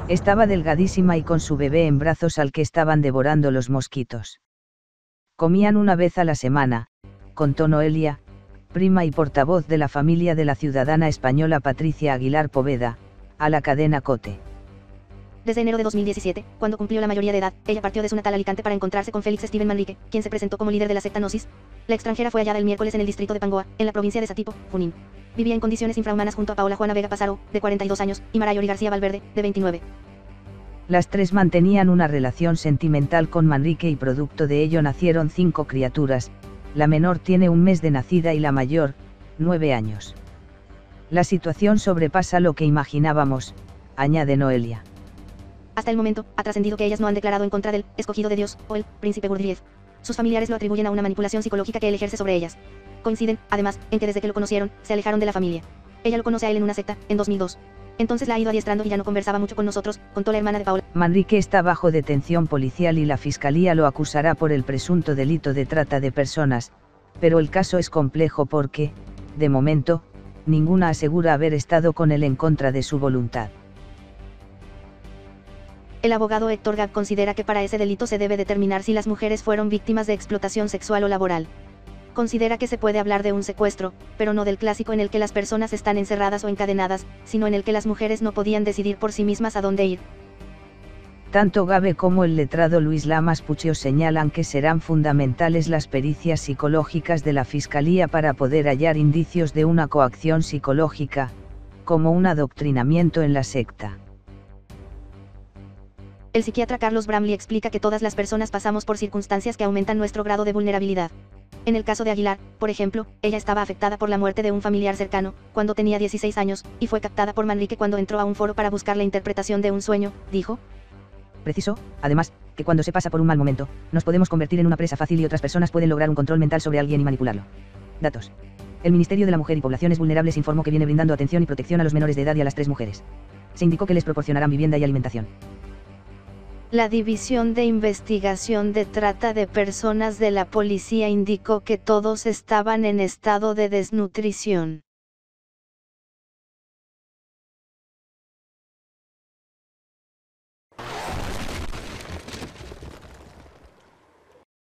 Estaba delgadísima y con su bebé en brazos al que estaban devorando los mosquitos. Comían una vez a la semana, contó Noelia, prima y portavoz de la familia de la ciudadana española Patricia Aguilar Poveda, a la cadena COTE. Desde enero de 2017, cuando cumplió la mayoría de edad, ella partió de su natal Alicante para encontrarse con Félix Steven Manrique, quien se presentó como líder de la secta Gnosis. La extranjera fue hallada el miércoles en el distrito de Pangoa, en la provincia de Satipo, Junín. Vivía en condiciones infrahumanas junto a Paola Juana Vega Pasaro, de 42 años, y Marayori García Valverde, de 29. Las tres mantenían una relación sentimental con Manrique y producto de ello nacieron 5 criaturas, la menor tiene 1 mes de nacida y la mayor, 9 años. La situación sobrepasa lo que imaginábamos, añade Noelia. Hasta el momento, ha trascendido que ellas no han declarado en contra del escogido de Dios, o el príncipe Gurdjieff. Sus familiares lo atribuyen a una manipulación psicológica que él ejerce sobre ellas. Coinciden, además, en que desde que lo conocieron, se alejaron de la familia. Ella lo conoce a él en una secta, en 2002. Entonces la ha ido adiestrando y ya no conversaba mucho con nosotros, contó la hermana de Paola. Manrique está bajo detención policial y la fiscalía lo acusará por el presunto delito de trata de personas, pero el caso es complejo porque, de momento, ninguna asegura haber estado con él en contra de su voluntad. El abogado Héctor Gab considera que para ese delito se debe determinar si las mujeres fueron víctimas de explotación sexual o laboral. Considera que se puede hablar de un secuestro, pero no del clásico en el que las personas están encerradas o encadenadas, sino en el que las mujeres no podían decidir por sí mismas a dónde ir. Tanto Gabe como el letrado Luis Lamas Puccio señalan que serán fundamentales las pericias psicológicas de la Fiscalía para poder hallar indicios de una coacción psicológica, como un adoctrinamiento en la secta. El psiquiatra Carlos Bramley explica que todas las personas pasamos por circunstancias que aumentan nuestro grado de vulnerabilidad. En el caso de Aguilar, por ejemplo, ella estaba afectada por la muerte de un familiar cercano, cuando tenía 16 años, y fue captada por Manrique cuando entró a un foro para buscar la interpretación de un sueño, dijo. Preciso, además, que cuando se pasa por un mal momento, nos podemos convertir en una presa fácil y otras personas pueden lograr un control mental sobre alguien y manipularlo. Datos. El Ministerio de la Mujer y Poblaciones Vulnerables informó que viene brindando atención y protección a los menores de edad y a las 3 mujeres. Se indicó que les proporcionarán vivienda y alimentación. La División de Investigación de Trata de Personas de la Policía indicó que todos estaban en estado de desnutrición.